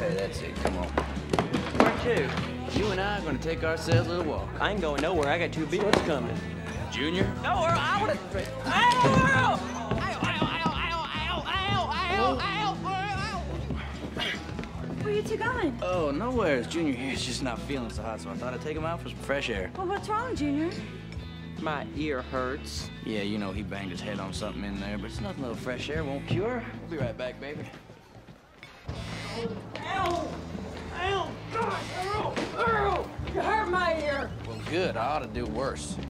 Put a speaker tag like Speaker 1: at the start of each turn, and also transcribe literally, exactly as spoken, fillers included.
Speaker 1: There, that's it. Come on.
Speaker 2: Where to?
Speaker 1: You and I are gonna take ourselves a little walk.
Speaker 2: I ain't going nowhere. I got two bills coming.
Speaker 1: Junior?
Speaker 2: No, Earl, I wanna... Ow, Earl! Ow, ow, ow, ow, ow, ow, ow, ow, ow.
Speaker 3: Where you two going?
Speaker 1: Oh, nowhere. It's Junior here. It's just not feeling so hot, so I thought I'd take him out for some fresh air.
Speaker 3: Well, what's wrong, Junior?
Speaker 2: My ear hurts.
Speaker 1: Yeah, you know, he banged his head on something in there, but it's nothing a little fresh air won't cure. We'll be right back, baby.
Speaker 2: Ow! Ow! God, Earl! Earl! You hurt my ear!
Speaker 1: Well, good. I ought to do worse.